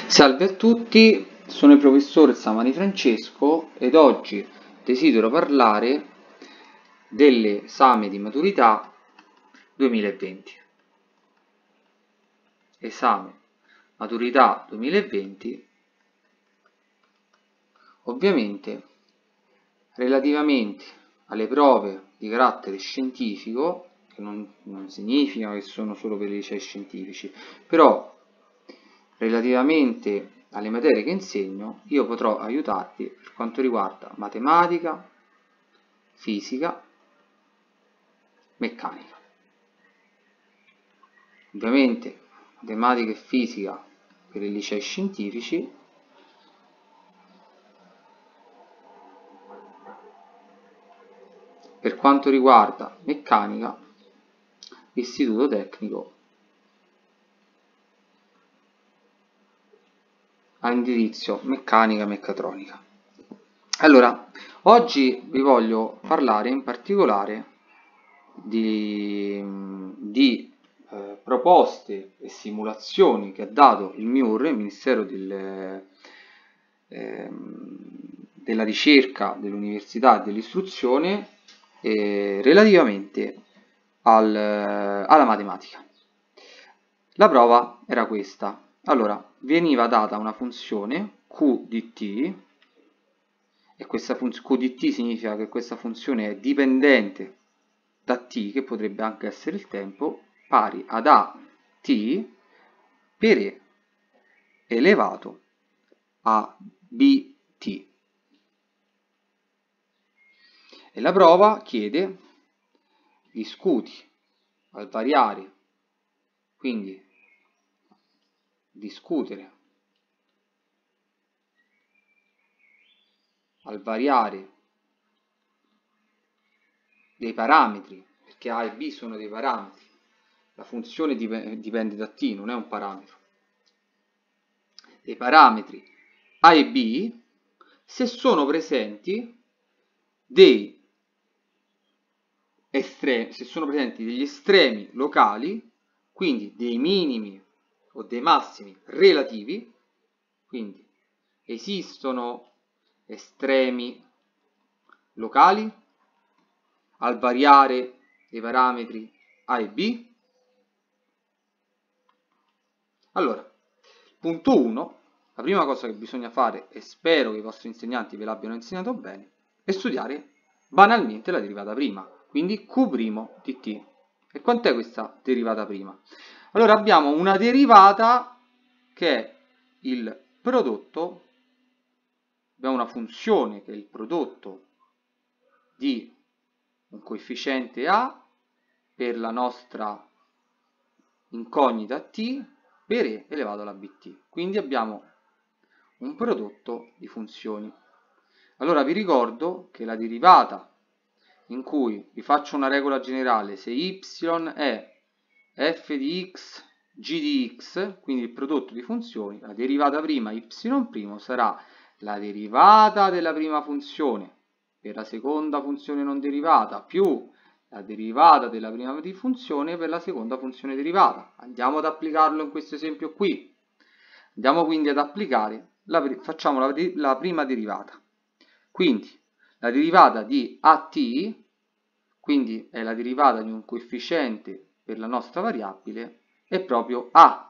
Salve a tutti, sono il professor Samani Francesco ed oggi desidero parlare dell'esame di maturità 2020. Esame maturità 2020, ovviamente relativamente alle prove di carattere scientifico, che non significa che sono solo per i licei scientifici, però relativamente alle materie che insegno, io potrò aiutarti per quanto riguarda matematica, fisica, meccanica. Ovviamente matematica e fisica per i licei scientifici, per quanto riguarda meccanica, istituto tecnico a indirizzo meccanica e meccatronica. Allora, oggi vi voglio parlare in particolare di proposte e simulazioni che ha dato il MIUR, il Ministero della Ricerca, dell'Università e dell'Istruzione, relativamente alla matematica. La prova era questa. Allora, veniva data una funzione q di t, e questa q di t significa che questa funzione è dipendente da t, che potrebbe anche essere il tempo, pari ad a t per e elevato a bt. E la prova chiede: discuti al variare, quindi discutere al variare dei parametri, perché a e b sono dei parametri, la funzione dipende da t, non è un parametro, dei parametri a e b, se sono presenti degli estremi locali, quindi dei minimi o dei massimi relativi, quindi esistono estremi locali al variare dei parametri a e b. Allora, punto 1, la prima cosa che bisogna fare, e spero che i vostri insegnanti ve l'abbiano insegnato bene, è studiare banalmente la derivata prima, quindi q' di t. E quant'è questa derivata prima? Allora abbiamo una derivata che è il prodotto, abbiamo una funzione che è il prodotto di un coefficiente a per la nostra incognita t per e elevato alla bt. Quindi abbiamo un prodotto di funzioni. Allora vi ricordo che la derivata, in cui vi faccio una regola generale, se y è f di x, g di x, quindi il prodotto di funzioni, la derivata prima y' sarà la derivata della prima funzione per la seconda funzione non derivata più la derivata della prima funzione per la seconda funzione derivata. Andiamo ad applicarlo in questo esempio qui. Andiamo quindi ad applicare, facciamo la prima derivata. Quindi la derivata di at, quindi è la derivata di un coefficiente per la nostra variabile, è proprio a.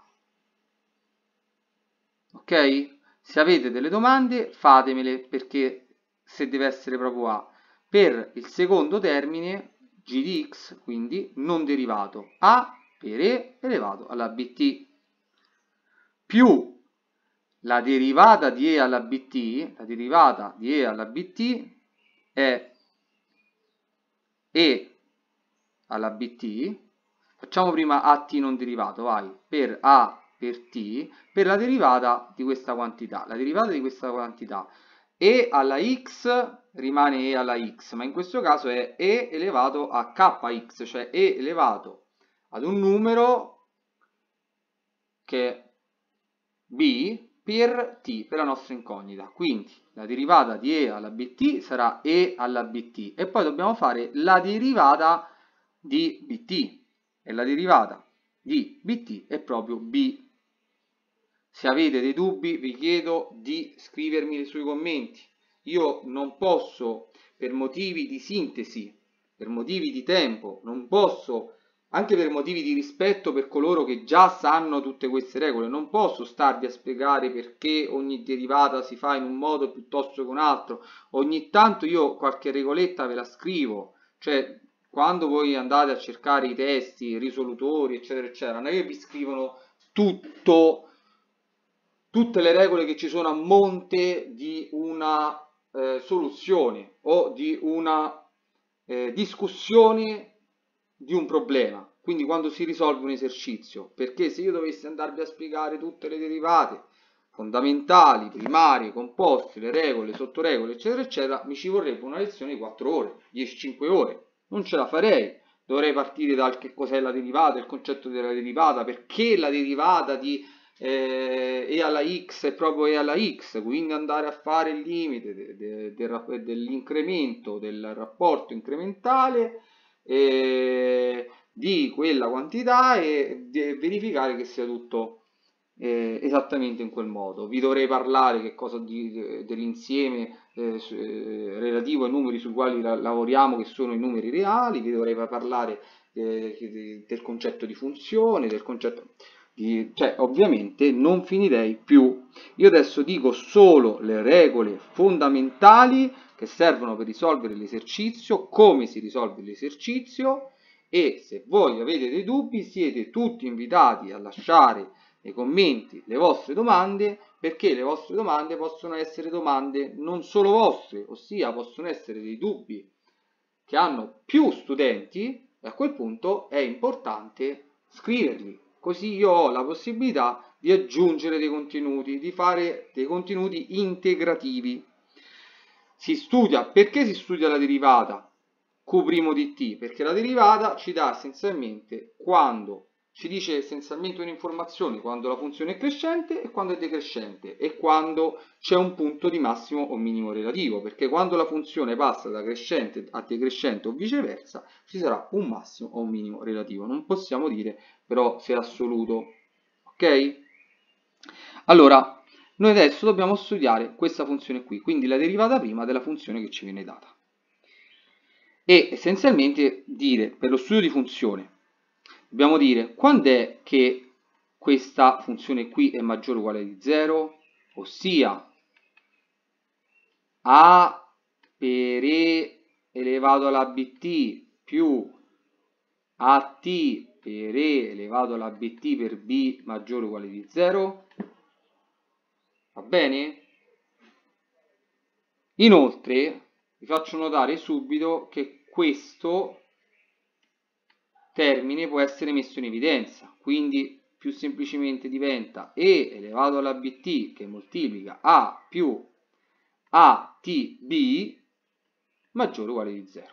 Ok? Se avete delle domande fatemele, perché se deve essere proprio a. Per il secondo termine, g di x, quindi non derivato, a per e elevato alla bt, più la derivata di e alla bt, la derivata di e alla bt è e alla bt, facciamo prima at non derivato, vai, per a per t, per la derivata di questa quantità. La derivata di questa quantità e alla x rimane e alla x, ma in questo caso è e elevato a kx, cioè e elevato ad un numero che è b per t, per la nostra incognita. Quindi la derivata di e alla bt sarà e alla bt, e poi dobbiamo fare la derivata di bt, e la derivata di bt è proprio b. Se avete dei dubbi vi chiedo di scrivermi sui commenti. Io non posso, per motivi di sintesi, per motivi di tempo, non posso, anche per motivi di rispetto per coloro che già sanno tutte queste regole, non posso starvi a spiegare perché ogni derivata si fa in un modo piuttosto che un altro. Ogni tanto io qualche regoletta ve la scrivo, cioè quando voi andate a cercare i testi, i risolutori, eccetera, eccetera, non è che vi scrivono tutte le regole che ci sono a monte di una soluzione o di una discussione di un problema. Quindi quando si risolve un esercizio, perché se io dovessi andarvi a spiegare tutte le derivate fondamentali, primarie, composti, le regole, sottoregole, eccetera, eccetera, mi ci vorrebbe una lezione di 4 ore, 10-5 ore. Non ce la farei. Dovrei partire dal che cos'è la derivata, il concetto della derivata, perché la derivata di e alla x è proprio e alla x, quindi andare a fare il limite dell'incremento del rapporto incrementale di quella quantità e verificare che sia tutto esattamente in quel modo. Vi dovrei parlare che cosa dell'insieme relativo ai numeri sui quali lavoriamo, che sono i numeri reali, vi dovrei parlare del concetto di funzione, del concetto cioè ovviamente non finirei più. Io adesso dico solo le regole fondamentali che servono per risolvere l'esercizio, come si risolve l'esercizio, e se voi avete dei dubbi siete tutti invitati a lasciare nei commenti le vostre domande, perché le vostre domande possono essere domande non solo vostre, ossia possono essere dei dubbi che hanno più studenti, e a quel punto è importante scriverli, così io ho la possibilità di aggiungere dei contenuti, di fare dei contenuti integrativi. Si studia, perché si studia la derivata Q' di t? Perché la derivata ci dà essenzialmente quando ci dice essenzialmente un'informazione quando la funzione è crescente e quando è decrescente e quando c'è un punto di massimo o minimo relativo, perché quando la funzione passa da crescente a decrescente o viceversa ci sarà un massimo o un minimo relativo. Non possiamo dire però se è assoluto, ok? Allora, noi adesso dobbiamo studiare questa funzione qui, quindi la derivata prima della funzione che ci viene data. E essenzialmente dire, per lo studio di funzione, dobbiamo dire quando è che questa funzione qui è maggiore o uguale di 0, ossia a per e elevato alla bt più at per e elevato alla bt per b maggiore o uguale di 0. Va bene? Inoltre vi faccio notare subito che questo termine può essere messo in evidenza, quindi più semplicemente diventa e elevato alla bt che moltiplica a più atb maggiore o uguale di 0.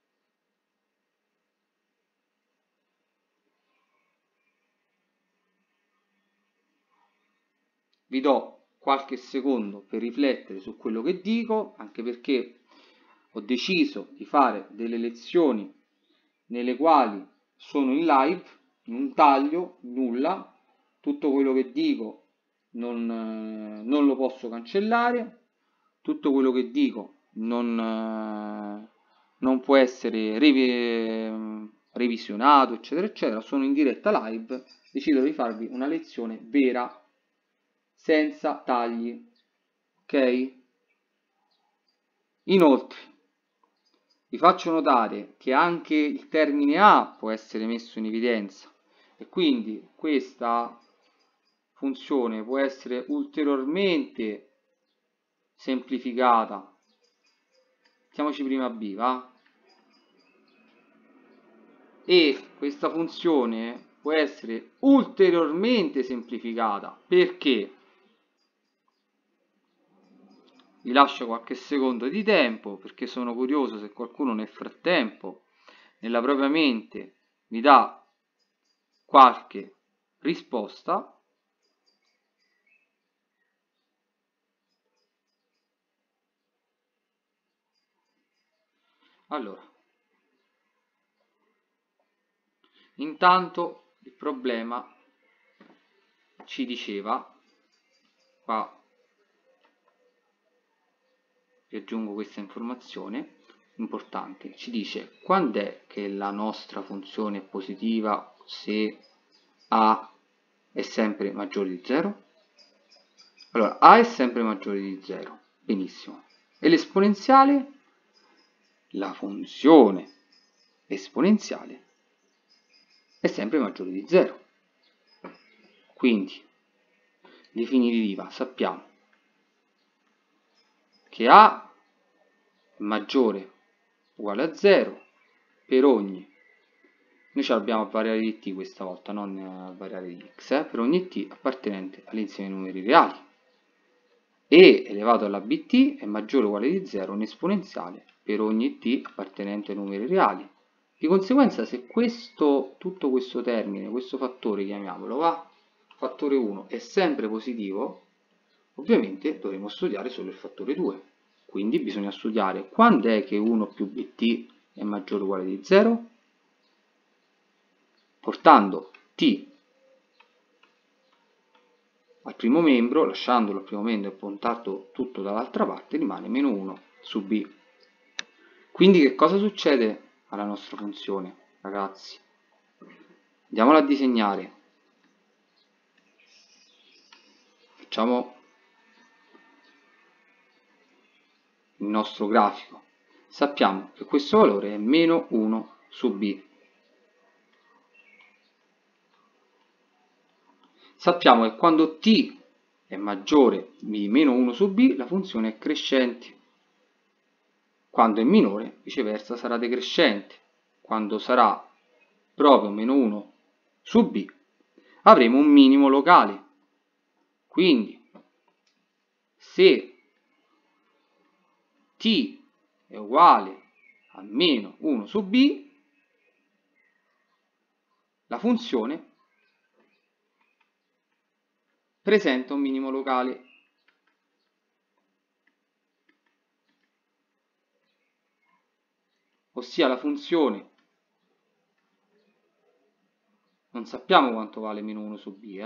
Vi do qualche secondo per riflettere su quello che dico, anche perché ho deciso di fare delle lezioni nelle quali sono in live, in un taglio, nulla, tutto quello che dico non lo posso cancellare, tutto quello che dico non può essere revisionato, eccetera, eccetera. Sono in diretta live, decido di farvi una lezione vera, senza tagli, ok? Inoltre, vi faccio notare che anche il termine a può essere messo in evidenza e quindi questa funzione può essere ulteriormente semplificata. Mettiamoci prima b, va? E questa funzione può essere ulteriormente semplificata perché vi lascio qualche secondo di tempo perché sono curioso se qualcuno nel frattempo nella propria mente mi dà qualche risposta. Allora, intanto il problema ci diceva qua vi aggiungo questa informazione importante, ci dice quando è che la nostra funzione è positiva se a è sempre maggiore di 0? Allora, a è sempre maggiore di 0, benissimo. E l'esponenziale? La funzione esponenziale è sempre maggiore di 0. Quindi, in definitiva, sappiamo che a è maggiore o uguale a 0 per ogni, noi ce l'abbiamo a variare di t questa volta, non a variare di x, per ogni t appartenente all'insieme dei numeri reali. E elevato alla bt è maggiore o uguale di 0 un esponenziale per ogni t appartenente ai numeri reali. Di conseguenza, se tutto questo termine, questo fattore, chiamiamolo, fattore 1, è sempre positivo, ovviamente dovremo studiare solo il fattore 2. Quindi bisogna studiare quando è che 1 più bt è maggiore o uguale di 0, portando t al primo membro, lasciandolo al primo membro e puntando tutto dall'altra parte, rimane meno 1 su b. Quindi che cosa succede alla nostra funzione, ragazzi? Andiamola a disegnare. Facciamo il nostro grafico. Sappiamo che questo valore è meno 1 su b. Sappiamo che quando t è maggiore di meno 1 su b, la funzione è crescente. Quando è minore, viceversa, sarà decrescente. Quando sarà proprio meno 1 su b, avremo un minimo locale. Quindi, se t è uguale a meno 1 su b, la funzione presenta un minimo locale. Ossia la funzione, non sappiamo quanto vale meno 1 su b,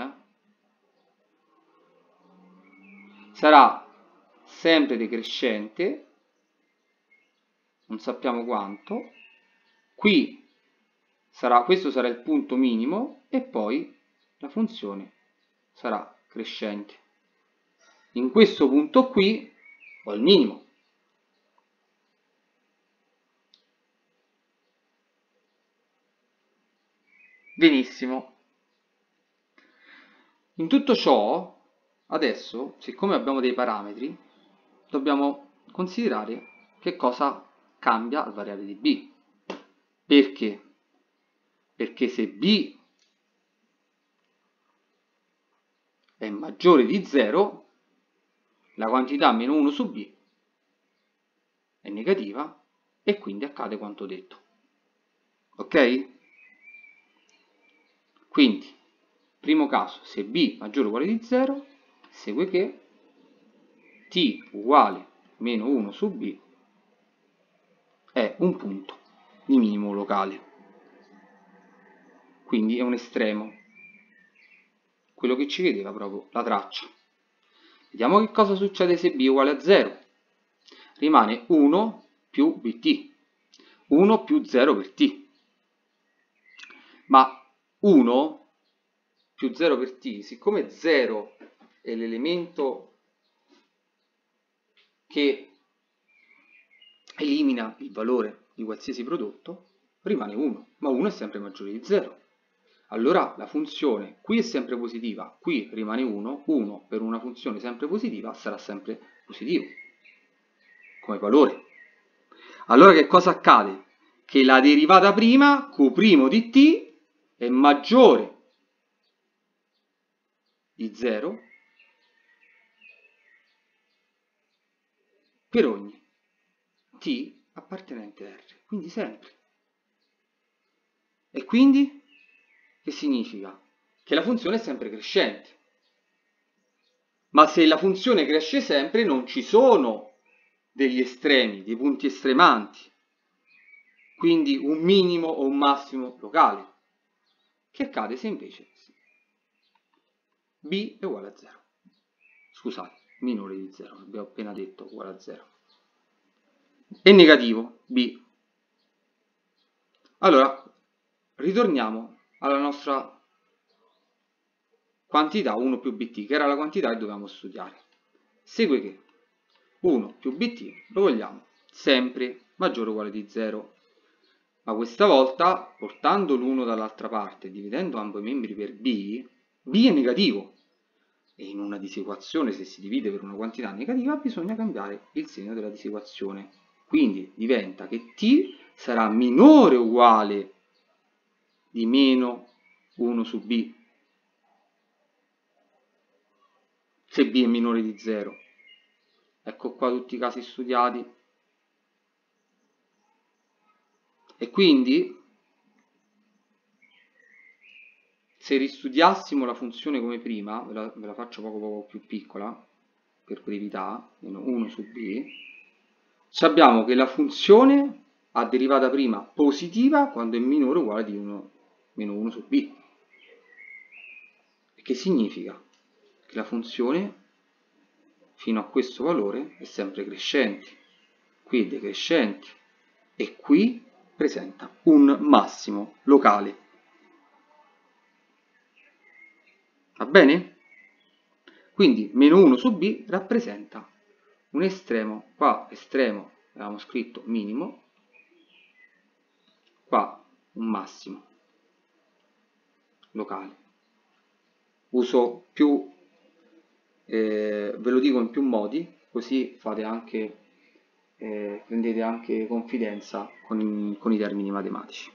sarà sempre decrescente, non sappiamo quanto, questo sarà il punto minimo e poi la funzione sarà crescente. In questo punto qui ho il minimo. Benissimo. In tutto ciò, adesso, siccome abbiamo dei parametri, dobbiamo considerare che cosa cambia al variare di b. Perché? Perché se b è maggiore di 0, la quantità meno 1 su b è negativa e quindi accade quanto detto. Ok? Quindi, primo caso, se b maggiore o uguale di 0, segue che t uguale meno 1 su b è un punto di minimo locale. Quindi è un estremo, quello che ci vedeva proprio la traccia. Vediamo che cosa succede se b è uguale a 0. Rimane 1 più bt, 1 più 0 per t. Ma 1 più 0 per t, siccome 0 è l'elemento che elimina il valore di qualsiasi prodotto, rimane 1, ma 1 è sempre maggiore di 0. Allora la funzione qui è sempre positiva, qui rimane 1, 1 per una funzione sempre positiva sarà sempre positivo come valore. Allora che cosa accade? Che la derivata prima, Q' di t, è maggiore di 0 per ogni t appartenente a R, quindi sempre. E quindi che significa? Che la funzione è sempre crescente. Ma se la funzione cresce sempre non ci sono degli estremi, dei punti estremanti, quindi un minimo o un massimo locale. Che accade se invece b è uguale a 0? scusate, minore di 0, abbiamo appena detto uguale a 0. È negativo, b. Allora, ritorniamo alla nostra quantità 1 più bt, che era la quantità che dovevamo studiare. Segue che 1 più bt lo vogliamo sempre maggiore o uguale di 0. Ma questa volta, portando l'1 dall'altra parte e dividendo ambo i membri per b, b è negativo. E in una disequazione, se si divide per una quantità negativa, bisogna cambiare il segno della disequazione. Quindi diventa che t sarà minore o uguale di meno 1 su b, se b è minore di 0. Ecco qua tutti i casi studiati. E quindi, se ristudiassimo la funzione come prima, ve la faccio poco più piccola, per brevità, meno 1 su b, sappiamo che la funzione ha derivata prima positiva quando è minore o uguale di meno 1 su b. Che significa? Che la funzione fino a questo valore è sempre crescente, qui è decrescente e qui presenta un massimo locale. Va bene? Quindi meno 1 su b rappresenta un estremo, qua estremo avevamo scritto minimo, qua un massimo locale. Uso più, ve lo dico in più modi, così fate anche, prendete anche confidenza con i termini matematici.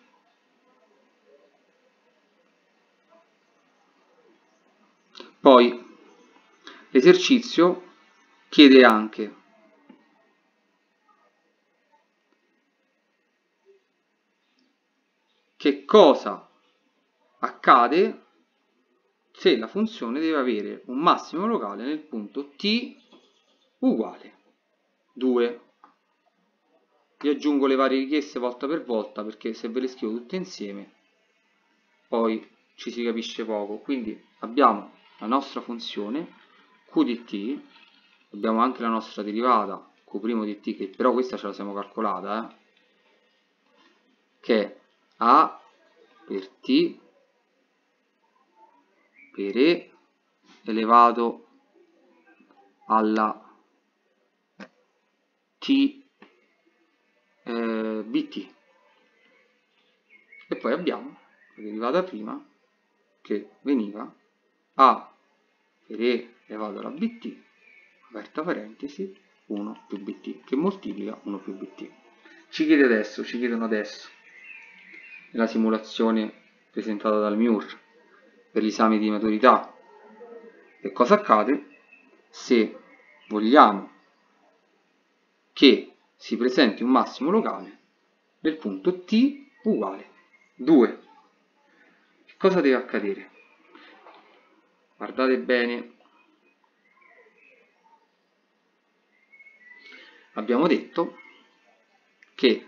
Poi l'esercizio chiede anche che cosa accade se la funzione deve avere un massimo locale nel punto t uguale 2. Vi aggiungo le varie richieste volta per volta perché se ve le scrivo tutte insieme poi ci si capisce poco. Quindi abbiamo la nostra funzione q di t, abbiamo anche la nostra derivata q' di t, che però questa ce la siamo calcolata, che è a per t per e elevato alla t bt. E poi abbiamo la derivata prima che veniva a per e elevato alla bt, aperta parentesi, 1 più bt, che moltiplica 1 più bt. Ci chiedono adesso, nella simulazione presentata dal MIUR per l'esame di maturità, che cosa accade se vogliamo che si presenti un massimo locale del punto t uguale 2. Che cosa deve accadere? Guardate bene. Abbiamo detto che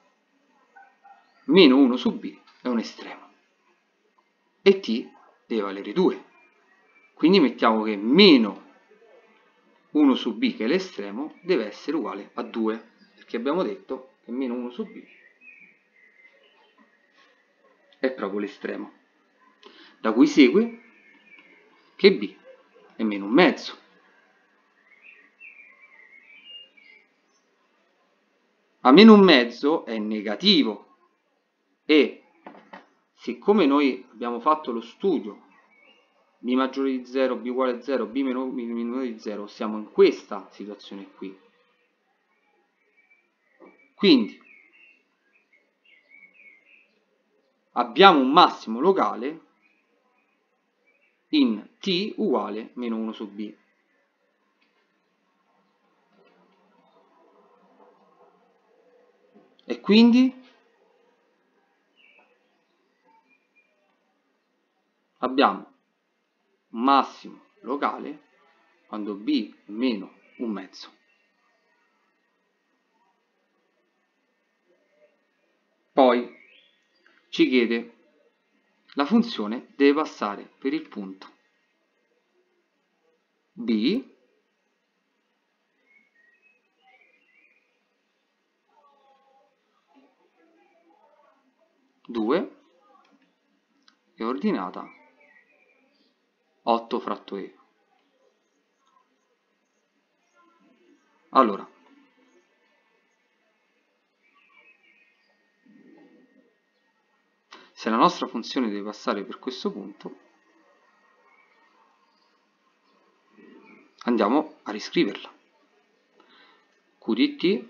meno 1 su b è un estremo e t deve valere 2. Quindi mettiamo che meno 1 su b, che è l'estremo, deve essere uguale a 2, perché abbiamo detto che meno 1 su b è proprio l'estremo, da cui segue che b è meno un mezzo. Ma meno un mezzo è negativo e siccome noi abbiamo fatto lo studio b maggiore di 0, b uguale a 0, b minore di 0, siamo in questa situazione qui. Quindi abbiamo un massimo locale in t uguale meno 1 su b. E quindi abbiamo un massimo locale quando b è meno un mezzo. Poi ci chiede la funzione deve passare per il punto b ordinata 8 fratto E. Allora, se la nostra funzione deve passare per questo punto, andiamo a riscriverla. Q di t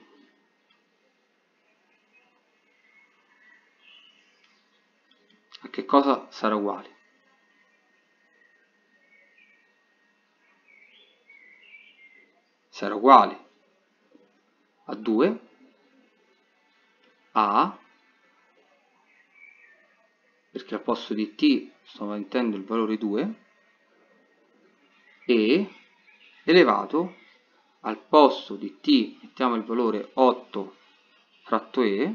a che cosa sarà uguale? Sarà uguale a 2 a, perché al posto di t sto mettendo il valore 2, e elevato al posto di t mettiamo il valore 8 fratto E,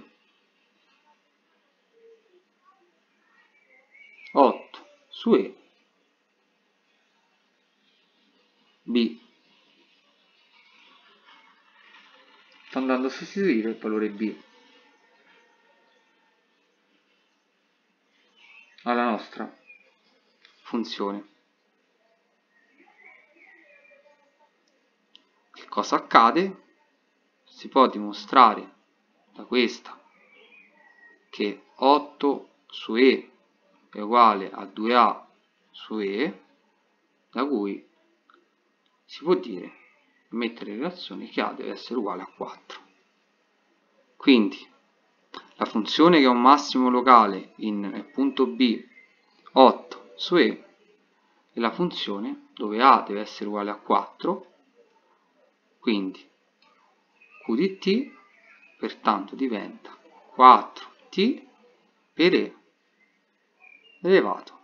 8 su E B. Sto andando a sostituire il valore B alla nostra funzione. Che cosa accade? Si può dimostrare da questa che 8 su E è uguale a 2A su E, da cui si può dire, mettere in relazione che A deve essere uguale a 4. Quindi la funzione che ha un massimo locale in punto B 8 su E è la funzione dove A deve essere uguale a 4, quindi Q di t pertanto diventa 4t per E elevato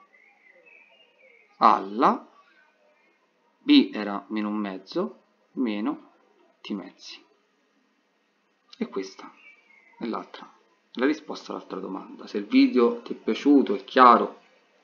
alla B era meno un mezzo meno t mezzi. E questa è la risposta all'altra domanda. Se il video ti è piaciuto, è chiaro,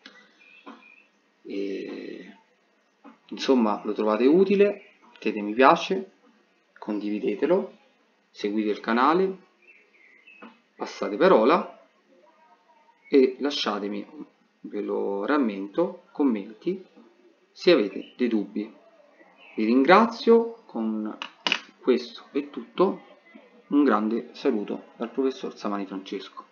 e insomma lo trovate utile, mettete mi piace, condividetelo, seguite il canale, passate parola e lasciatemi, ve lo rammento, commenti se avete dei dubbi. Vi ringrazio, con questo è tutto, un grande saluto dal professor Samani Francesco.